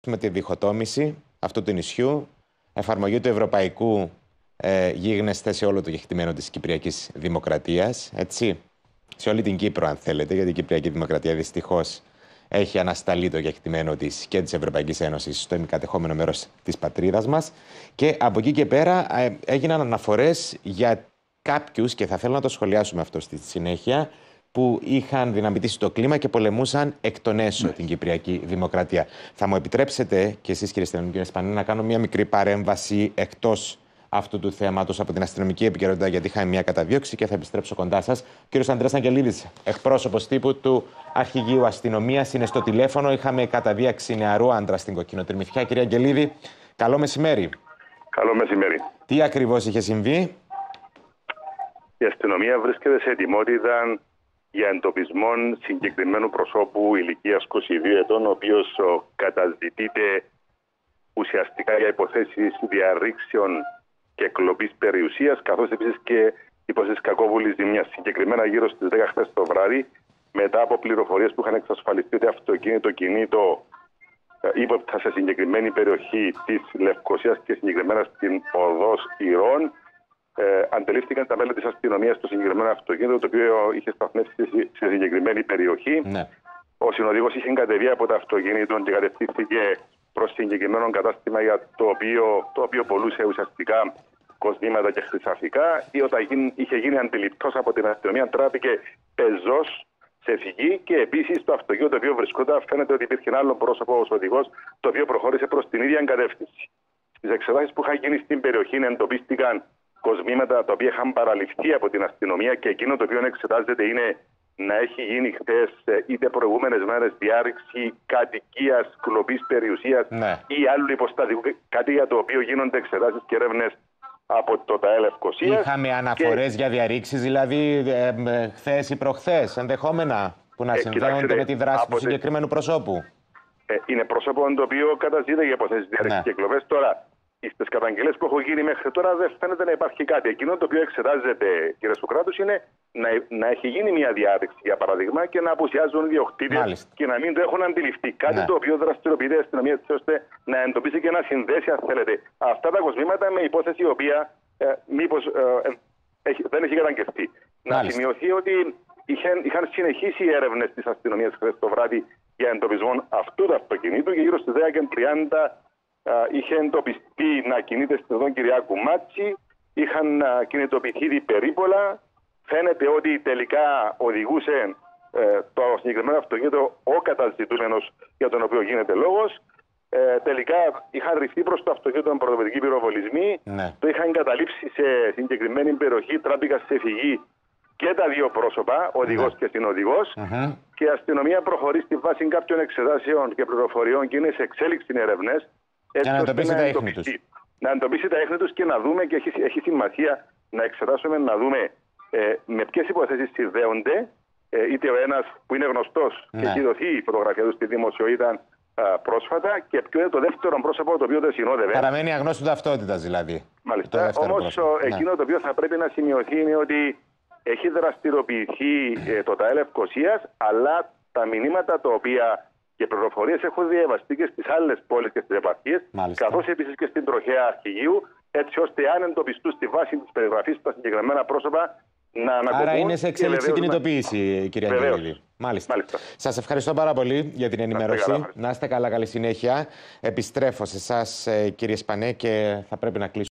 με τη διχοτόμηση αυτού του νησιού, εφαρμογή του ευρωπαϊκού γίγνεσθε σε όλο το κεκτημένο της Κυπριακής Δημοκρατίας, έτσι, σε όλη την Κύπρο αν θέλετε, γιατί η Κυπριακή Δημοκρατία δυστυχώς έχει ανασταλεί το κεκτημένο της και της Ευρωπαϊκής Ένωσης στο ημικατεχόμενο μέρος της πατρίδας μας. Και από εκεί και πέρα έγιναν αναφορές για κάποιους, και θα θέλω να το σχολιάσουμε αυτό στη συνέχεια, που είχαν δυναμητήσει το κλίμα και πολεμούσαν εκ των έσω την Κυπριακή Δημοκρατία. Θα μου επιτρέψετε και εσείς, κύριε Στυλιανού, κύριε Σπανή, να κάνω μια μικρή παρέμβαση εκτός αυτού του θέματος από την αστυνομική επικαιρότητα, γιατί είχαμε μια καταδίωξη και θα επιστρέψω κοντά σας. Κύριος Ανδρέας Αγγελίδης, εκπρόσωπος τύπου του Αρχηγείου Αστυνομίας, είναι στο τηλέφωνο. Είχαμε καταδίαξη νεαρού άντρα στην Κοκκινοτριμιθιά. Κύριε Αγγελίδη, καλό μεσημέρι. Καλό μεσημέρι. Τι ακριβώς είχε συμβεί? Η αστυνομία βρίσκεται σε ετοιμότητα για εντοπισμό συγκεκριμένου προσώπου ηλικίας 22 ετών, ο οποίος καταζητείται ουσιαστικά για υποθέσεις διαρρήξεων και κλοπής περιουσίας, καθώς επίσης και υποθέσεις κακόβουλης ζημιάς. Συγκεκριμένα γύρω στις 10 χθες το βράδυ, μετά από πληροφορίες που είχαν εξασφαλιστεί ότι αυτοκίνητο κινήτο ύποπτα σε συγκεκριμένη περιοχή της Λευκωσίας και συγκεκριμένα στην οδός Ηρών, αντελήφθηκαν τα μέλη της αστυνομίας στο συγκεκριμένο αυτοκίνητο, το οποίο είχε σταθμεύσει σε συγκεκριμένη περιοχή. Ναι. Ο συνοδηγός είχε κατεβεί από το αυτοκίνητο και κατευθύνθηκε προς συγκεκριμένο κατάστημα για το οποίο πολλούσε ουσιαστικά κοσμήματα και χρυσαφικά. Όταν είχε γίνει αντιληπτός από την αστυνομία, τράπηκε πεζός σε φυγή και επίσης το αυτοκίνητο το οποίο βρισκόταν, φαίνεται ότι υπήρχε ένα άλλο πρόσωπο, ο οδηγός, το οποίο προχώρησε προς την ίδια κατεύθυνση. Στις εξετάσεις που είχαν γίνει στην περιοχή εντοπίστηκαν κοσμήματα τα οποία είχαν παραληφθεί από την αστυνομία και εκείνο το οποίο εξετάζεται είναι να έχει γίνει χθες είτε προηγούμενες μέρες διάρρηξη κατοικίας, κλοπής περιουσίας ή άλλου υποστατικού, κάτι για το οποίο γίνονται εξετάσεις και έρευνες από το ΤΑΕ Λευκωσίας. Είχαμε αναφορές για διαρρήξεις, δηλαδή χθες ή προχθές, ενδεχόμενα, που να συνδέονται με τη δράση του συγκεκριμένου προσώπου. Είναι πρόσωπο το οποίο καταζητείται για υποθέσεις διαρρήξης και κλοπές. Τώρα, στις καταγγελίες που έχω γίνει μέχρι τώρα δεν φαίνεται να υπάρχει κάτι. Εκείνο το οποίο εξετάζεται, κύριε Σουκράτους, είναι να έχει γίνει μια διάρρηξη, για παράδειγμα, και να απουσιάζουν οι διοκτήτες και να μην το έχουν αντιληφθεί. Κάτι το οποίο δραστηριοποιείται η αστυνομία, ώστε να εντοπίσει και να συνδέσει, αν θέλετε, αυτά τα κοσμήματα με υπόθεση η οποία μήπως δεν έχει καταγγελθεί. Να σημειωθεί ότι είχαν συνεχίσει οι έρευνες της αστυνομίας χθες το βράδυ για εντοπισμό αυτού του αυτοκινήτου και γύρω στις 10:30 είχε εντοπιστεί να κινείται στην οδό Κυριάκου Μάτση, είχαν κινητοποιηθεί διπερίπολα. Φαίνεται ότι τελικά οδηγούσε το συγκεκριμένο αυτοκίνητο ο καταζητούμενος για τον οποίο γίνεται λόγος. Τελικά είχαν ρηχθεί προς το αυτοκίνητο πρωτοπεδικοί πυροβολισμοί, το είχαν καταλήψει σε συγκεκριμένη περιοχή, τράπηκαν σε φυγή και τα δύο πρόσωπα, οδηγός και συνοδηγός, και η αστυνομία προχωρεί στη βάση κάποιων εξετάσεων και πληροφοριών και είναι σε εξέλιξη ερευνές. Για να εντοπίσει τα ίχνη τους. Να εντοπίσει τα ίχνη τους και να δούμε, και έχει σημασία να εξετάσουμε, να δούμε με ποιες υποθέσεις συνδέονται, είτε ο ένας που είναι γνωστός και έχει δοθεί η φωτογραφία του στη δημοσιότητα πρόσφατα, και ποιο είναι το δεύτερο πρόσωπο το οποίο δεν συνόδευε. Παραμένει αγνώστου ταυτότητας δηλαδή. Μάλιστα. Όμως εκείνο το οποίο θα πρέπει να σημειωθεί είναι ότι έχει δραστηριοποιηθεί το ΤΑΕ Λευκωσίας, αλλά τα μηνύματα τα οποία και πληροφορίες έχουν διαβαστεί και στις άλλες πόλεις και στις επαρχίες, καθώς επίσης και στην τροχέα Αρχηγείου, έτσι ώστε αν εντοπιστούν στη βάση της περιγραφής τα συγκεκριμένα πρόσωπα να ανακοπούν. Άρα είναι σε εξέλιξη κινητοποίηση, κυρία Αγγελίδη. Μάλιστα. Σας ευχαριστώ πάρα πολύ για την ενημέρωση. Να είστε καλά, καλή συνέχεια. Επιστρέφω σε εσάς, κύριε Σπανέ, και θα πρέπει να κλείσουμε.